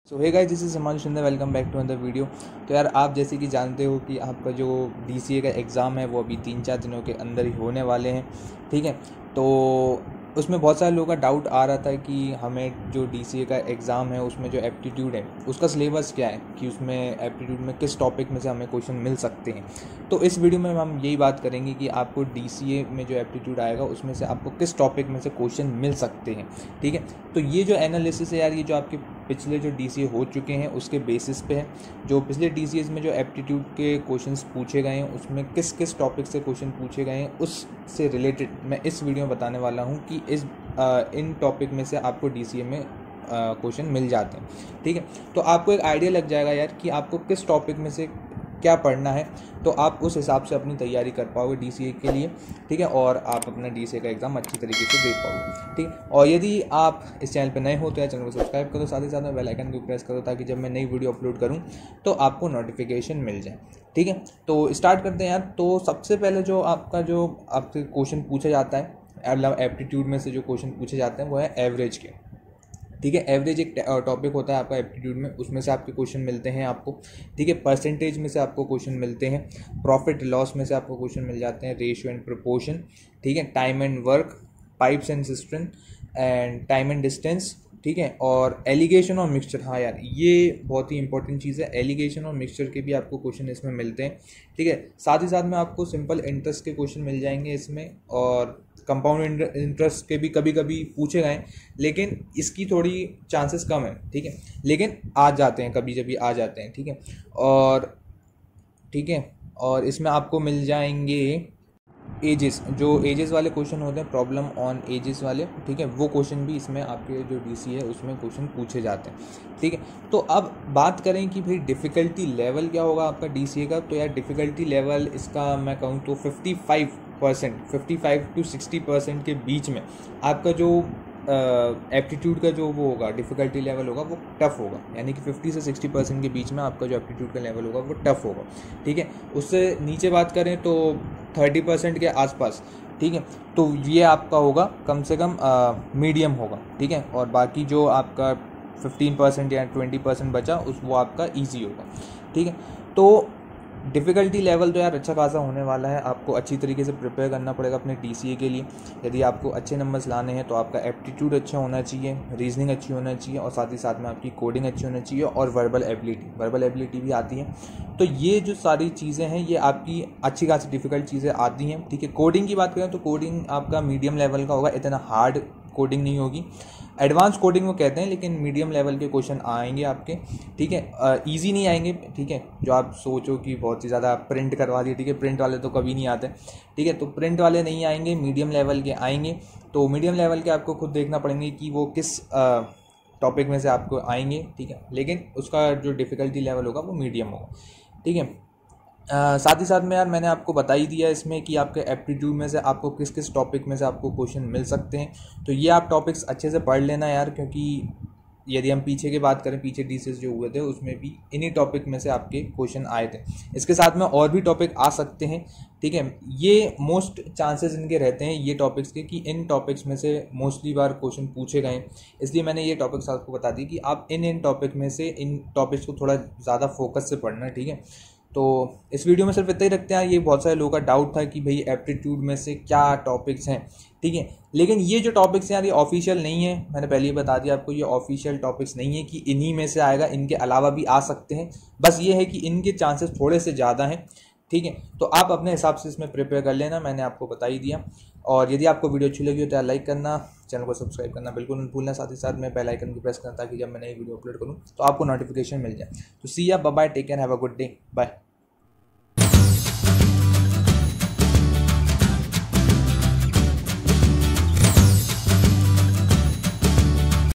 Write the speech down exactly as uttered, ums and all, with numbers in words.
So hey guys, this is Himanshu Shinde. Welcome back to another video. तो यार आप जैसे कि जानते हो कि आपका जो डीसीए का एग्ज़ाम है वो अभी तीन चार दिनों के अंदर ही होने वाले हैं। ठीक है, तो उसमें बहुत सारे लोगों का डाउट आ रहा था कि हमें जो डीसीए का एग्ज़ाम है उसमें जो एप्टीट्यूड है उसका सिलेबस क्या है, कि उसमें एप्टीट्यूड में किस टॉपिक में से हमें क्वेश्चन मिल सकते हैं। तो इस वीडियो में हम यही बात करेंगे कि आपको डीसीए में जो एप्टीट्यूड आएगा उसमें से आपको किस टॉपिक में से क्वेश्चन मिल सकते हैं। ठीक है, तो ये जो एनालिसिस है यार, ये जो आपके पिछले जो डीसीए हो चुके हैं उसके बेसिस पे है। जो पिछले डीसीएस में जो एप्टीट्यूड के क्वेश्चंस पूछे गए हैं उसमें किस किस टॉपिक से क्वेश्चन पूछे गए हैं उससे रिलेटेड मैं इस वीडियो में बताने वाला हूं कि इस आ, इन टॉपिक में से आपको डीसीए में क्वेश्चन मिल जाते हैं। ठीक है, तो आपको एक आइडिया लग जाएगा यार कि आपको किस टॉपिक में से क्या पढ़ना है, तो आप उस हिसाब से अपनी तैयारी कर पाओगे डीसीए के लिए। ठीक है, और आप अपना डीसीए का एग्ज़ाम अच्छी तरीके से दे पाओगे। ठीक है, और यदि आप इस चैनल पर नए हो तो यार चैनल को सब्सक्राइब करो, साथ ही साथ में बेल आइकन को प्रेस करो ताकि जब मैं नई वीडियो अपलोड करूं तो आपको नोटिफिकेशन मिल जाए। ठीक है, तो स्टार्ट करते हैं यार। तो सबसे पहले जो आपका जो आपसे क्वेश्चन पूछा जाता है मतलब एप्टीट्यूड में से जो क्वेश्चन पूछे जाते हैं वो है एवरेज के। ठीक है, एवरेज एक टॉपिक होता है आपका एप्टीट्यूड में, उसमें से आपके क्वेश्चन मिलते हैं आपको। ठीक है, परसेंटेज में से आपको क्वेश्चन मिलते हैं, प्रॉफिट लॉस में से आपको क्वेश्चन मिल जाते हैं, रेशियो एंड प्रोपोर्शन। ठीक है, time and work, pipes and system and time and distance. ठीक है, और एलिगेशन और मिक्सचर। हाँ यार, ये बहुत ही इंपॉर्टेंट चीज़ है, एलिगेशन और मिक्सचर के भी आपको क्वेश्चन इसमें मिलते हैं। ठीक है, साथ ही साथ में आपको सिंपल इंटरेस्ट के क्वेश्चन मिल जाएंगे इसमें, और कंपाउंड इंटरेस्ट के भी कभी कभी पूछे गए, लेकिन इसकी थोड़ी चांसेस कम है। ठीक है, लेकिन आ जाते हैं, कभी कभी आ जाते हैं। ठीक है, और ठीक है और इसमें आपको मिल जाएंगे एजेस, जो एजेस वाले क्वेश्चन होते हैं, प्रॉब्लम ऑन एजेस वाले। ठीक है, वो क्वेश्चन भी इसमें आपके जो डीसी है उसमें क्वेश्चन पूछे जाते हैं। ठीक है, तो अब बात करें कि भाई डिफ़िकल्टी लेवल क्या होगा आपका डीसीए का। तो यार डिफ़िकल्टी लेवल इसका मैं कहूँ तो fifty five percent fifty five to sixty percent के बीच में आपका जो एप्टीट्यूड का जो वो होगा डिफ़िकल्टी लेवल होगा वो टफ़ होगा, यानी कि फिफ्टी से सिक्सटी परसेंट के बीच में आपका जो एप्टीट्यूड का लेवल होगा वो टफ़ होगा। ठीक है, उससे नीचे बात करें तो थर्टी परसेंट के आसपास। ठीक है, तो ये आपका होगा कम से कम मीडियम होगा। ठीक है, और बाकी जो आपका फिफ्टीन परसेंट या ट्वेंटी परसेंट बचा उस वो आपका ईजी होगा। ठीक है, तो डिफ़िकल्टी लेवल तो यार अच्छा खासा होने वाला है, आपको अच्छी तरीके से प्रिपेयर करना पड़ेगा अपने डीसीए के लिए। यदि आपको अच्छे नंबर्स लाने हैं तो आपका एप्टीट्यूड अच्छा होना चाहिए, रीजनिंग अच्छी होना चाहिए, और साथ ही साथ में आपकी कोडिंग अच्छी होना चाहिए, और वर्बल एबिलिटी वर्बल एबिलिटी भी आती है। तो ये जो सारी चीज़ें हैं ये आपकी अच्छी खासी डिफ़िकल्ट चीज़ें आती हैं। ठीक है, कोडिंग की बात करें तो कोडिंग आपका मीडियम लेवल का होगा, इतना हार्ड कोडिंग नहीं होगी। एडवांस कोडिंग वो कहते हैं, लेकिन मीडियम लेवल के क्वेश्चन आएंगे आपके। ठीक है, इजी नहीं आएंगे। ठीक है, जो आप सोचो कि बहुत ही ज़्यादा प्रिंट करवा दिए, ठीक है, प्रिंट वाले तो कभी नहीं आते। ठीक है, तो प्रिंट वाले नहीं आएंगे, मीडियम लेवल के आएंगे। तो मीडियम लेवल के आपको खुद देखना पड़ेंगे कि वो किस टॉपिक में से आपको आएंगे। ठीक है, लेकिन उसका जो डिफ़िकल्टी लेवल होगा वो मीडियम होगा। ठीक है, Uh, साथ ही साथ में यार मैंने आपको बता ही दिया इसमें कि आपके एप्टीट्यूड में से आपको किस किस टॉपिक में से आपको क्वेश्चन मिल सकते हैं। तो ये आप टॉपिक्स अच्छे से पढ़ लेना यार, क्योंकि यदि हम पीछे की बात करें, पीछे डीसीएस जो हुए थे उसमें भी इन्हीं टॉपिक में से आपके क्वेश्चन आए थे। इसके साथ में और भी टॉपिक आ सकते हैं। ठीक है, ये मोस्ट चांसेस इनके रहते हैं ये टॉपिक्स के कि इन टॉपिक्स में से मोस्टली बार क्वेश्चन पूछे गए, इसलिए मैंने ये टॉपिक्स आपको बता दी कि आप इन इन टॉपिक में से इन टॉपिक्स को थोड़ा ज़्यादा फोकस से पढ़ना। ठीक है, तो इस वीडियो में सिर्फ इतना ही रखते हैं। ये बहुत सारे लोगों का डाउट था कि भाई एप्टीट्यूड में से क्या टॉपिक्स हैं। ठीक है, लेकिन ये जो टॉपिक्स हैं यार ये ऑफिशियल नहीं है, मैंने पहले ही बता दिया आपको, ये ऑफिशियल टॉपिक्स नहीं है कि इन्हीं में से आएगा, इनके अलावा भी आ सकते हैं। बस ये है कि इनके चांसेस थोड़े से ज़्यादा हैं। ठीक है, तो आप अपने हिसाब से इसमें प्रिपेयर कर लेना, मैंने आपको बता ही दिया। और यदि आपको वीडियो अच्छी लगी हो तो यार लाइक करना, चैनल को सब्सक्राइब करना बिल्कुल नहीं भूलना, साथ ही साथ में बेल आइकन को प्रेस करना ताकि जब मैं नई वीडियो अपलोड करूँ तो आपको नोटिफिकेशन मिल जाए। तो see ya bye, take care, have a good day, bye.